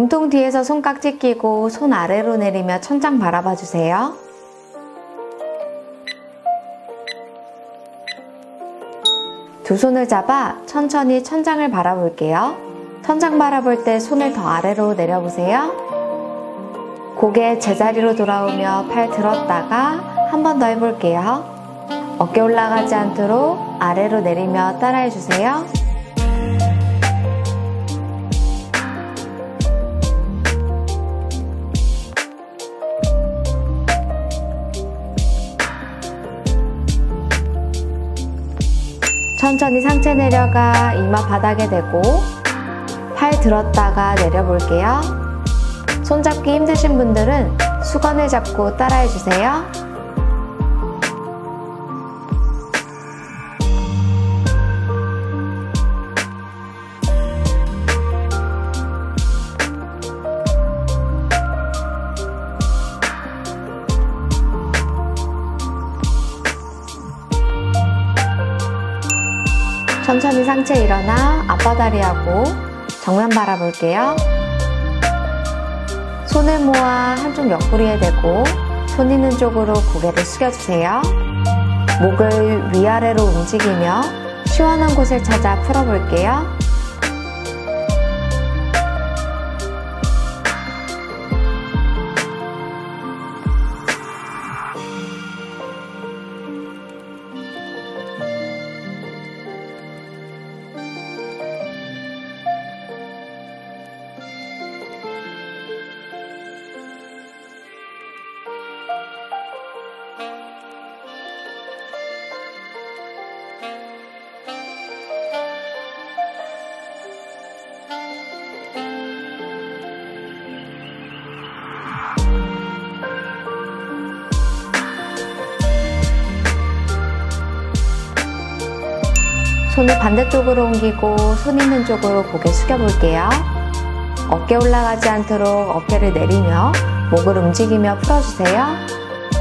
몸통 뒤에서 손깍지 끼고 손 아래로 내리며 천장 바라봐 주세요. 두 손을 잡아 천천히 천장을 바라볼게요. 천장 바라볼 때 손을 더 아래로 내려보세요. 고개 제자리로 돌아오며 팔 들었다가 한 번 더 해볼게요. 어깨 올라가지 않도록 아래로 내리며 따라해 주세요. 천천히 상체 내려가 이마 바닥에 대고 팔 들었다가 내려볼게요. 손잡기 힘드신 분들은 수건을 잡고 따라해 주세요. 천천히 상체 일어나 앞바다리 하고 정면 바라볼게요. 손을 모아 한쪽 옆구리에 대고 손 있는 쪽으로 고개를 숙여주세요. 목을 위아래로 움직이며 시원한 곳을 찾아 풀어볼게요. 손을 반대쪽으로 옮기고 손 있는 쪽으로 고개 숙여볼게요. 어깨 올라가지 않도록 어깨를 내리며 목을 움직이며 풀어주세요.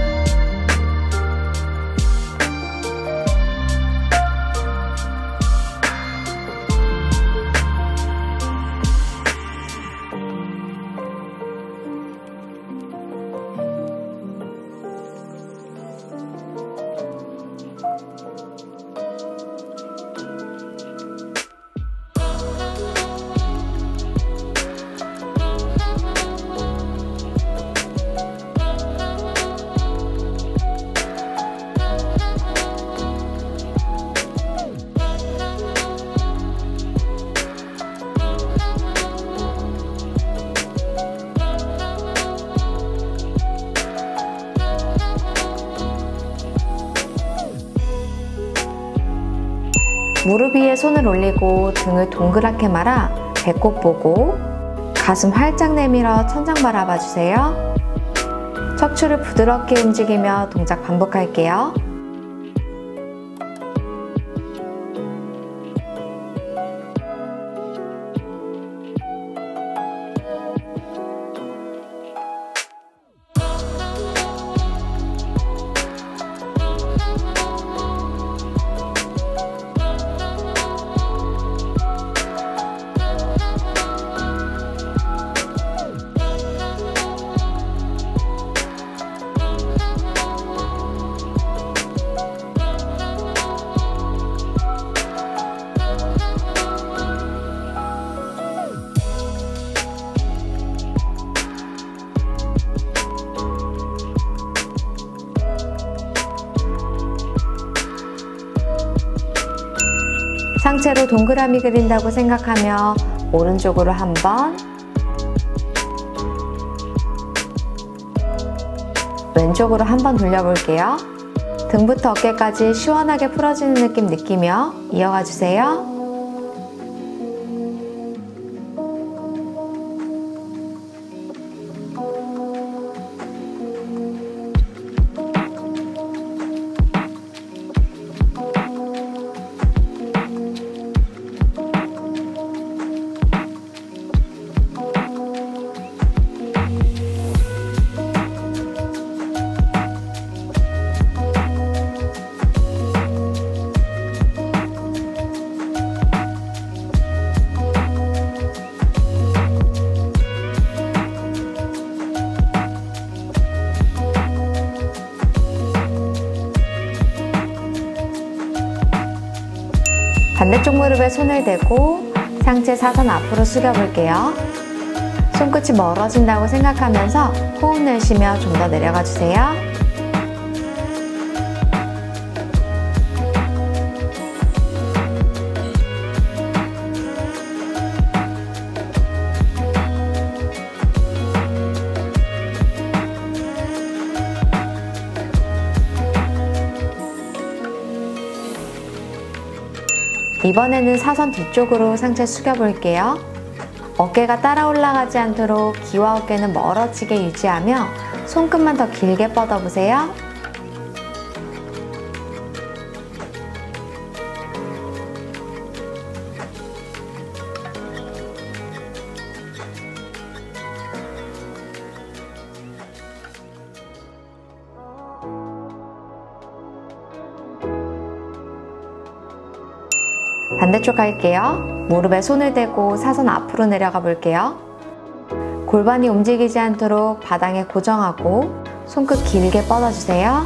무릎 위에 손을 올리고 등을 동그랗게 말아 배꼽 보고 가슴 활짝 내밀어 천장 바라봐 주세요. 척추를 부드럽게 움직이며 동작 반복할게요. 상체로 동그라미 그린다고 생각하며 오른쪽으로 한 번, 왼쪽으로 한 번 돌려볼게요. 등부터 어깨까지 시원하게 풀어지는 느낌 느끼며 이어가 주세요. 반대쪽 무릎에 손을 대고 상체 사선 앞으로 숙여볼게요. 손끝이 멀어진다고 생각하면서 호흡 내쉬며 좀 더 내려가 주세요. 이번에는 사선 뒤쪽으로 상체 숙여볼게요. 어깨가 따라 올라가지 않도록 귀와 어깨는 멀어지게 유지하며 손끝만 더 길게 뻗어보세요. 반대쪽 갈게요. 무릎에 손을 대고 사선 앞으로 내려가 볼게요. 골반이 움직이지 않도록 바닥에 고정하고 손끝 길게 뻗어주세요.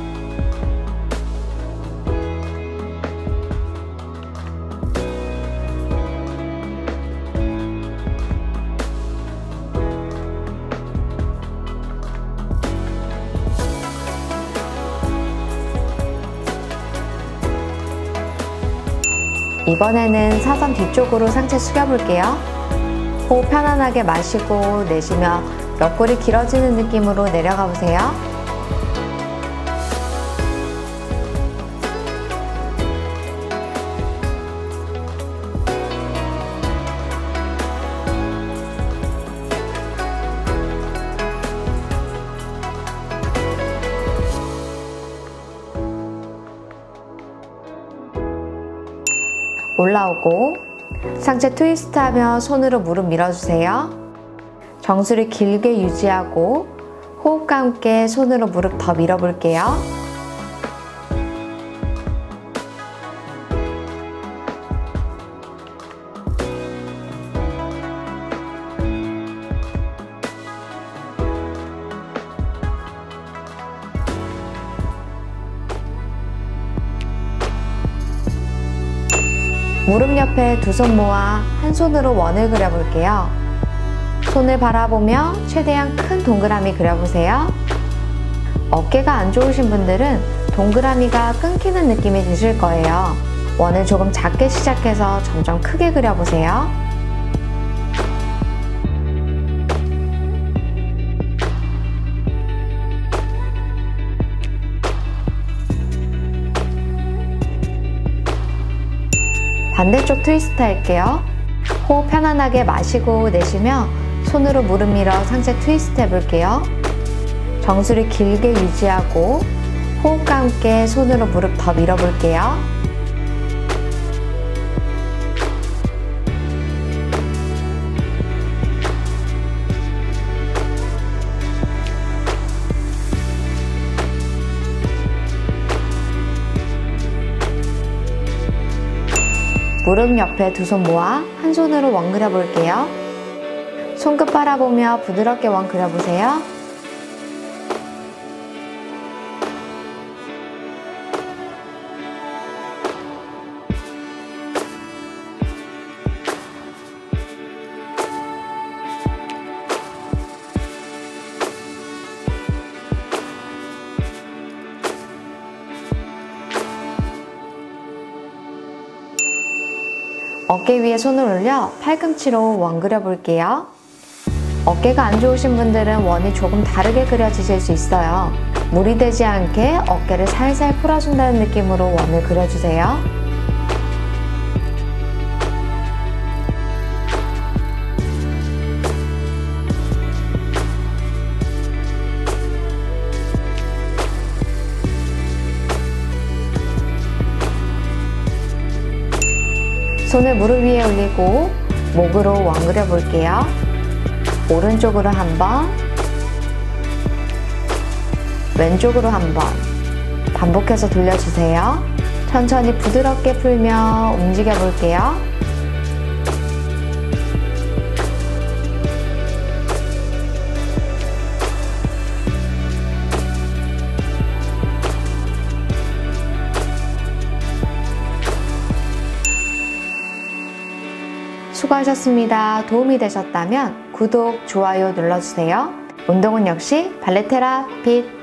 이번에는 사선 뒤쪽으로 상체 숙여볼게요. 호흡 편안하게 마시고 내쉬며 옆구리 길어지는 느낌으로 내려가 보세요. 올라오고 상체 트위스트하며 손으로 무릎 밀어주세요. 정수리 길게 유지하고 호흡과 함께 손으로 무릎 더 밀어볼게요. 무릎 옆에 두 손 모아 한 손으로 원을 그려볼게요. 손을 바라보며 최대한 큰 동그라미 그려보세요. 어깨가 안 좋으신 분들은 동그라미가 끊기는 느낌이 드실 거예요. 원을 조금 작게 시작해서 점점 크게 그려보세요. 반대쪽 트위스트 할게요. 호흡 편안하게 마시고 내쉬며 손으로 무릎 밀어 상체 트위스트 해볼게요. 정수리 길게 유지하고 호흡과 함께 손으로 무릎 더 밀어볼게요. 무릎 옆에 두 손 모아 한 손으로 원 그려볼게요. 손끝 바라보며 부드럽게 원 그려보세요. 어깨 위에 손을 올려 팔꿈치로 원 그려볼게요. 어깨가 안 좋으신 분들은 원이 조금 다르게 그려지실 수 있어요. 무리 되지 않게 어깨를 살살 풀어준다는 느낌으로 원을 그려주세요. 손을 무릎 위에 올리고 목으로 원 그려볼게요. 오른쪽으로 한 번, 왼쪽으로 한 번 반복해서 돌려주세요. 천천히 부드럽게 풀며 움직여 볼게요. 수고하셨습니다. 도움이 되셨다면 구독, 좋아요 눌러주세요. 운동은 역시 발레테라 핏!